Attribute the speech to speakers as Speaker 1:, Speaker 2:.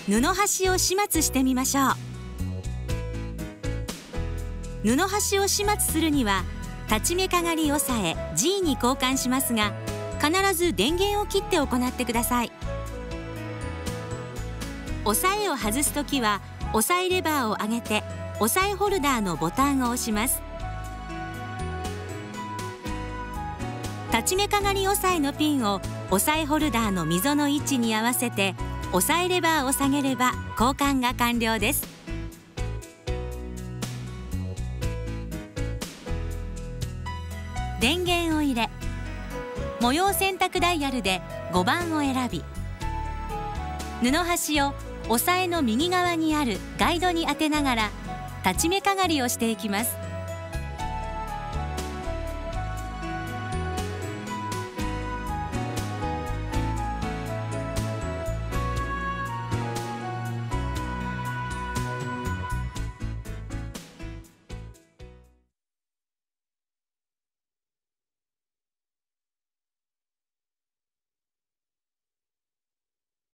Speaker 1: 布端を始末してみましょう。布端を始末するには立ち目かがり押さえ G に交換しますが、必ず電源を切って行ってください。押さえを外すときは押さえレバーを上げて押さえホルダーのボタンを押します。立ち目かがり押さえのピンを押さえホルダーの溝の位置に合わせて押さえレバーを下げれば交換が完了です。電源を入れ、模様選択ダイヤルで5番を選び、布端を押さえの右側にあるガイドに当てながら立ち目かがりをしていきます。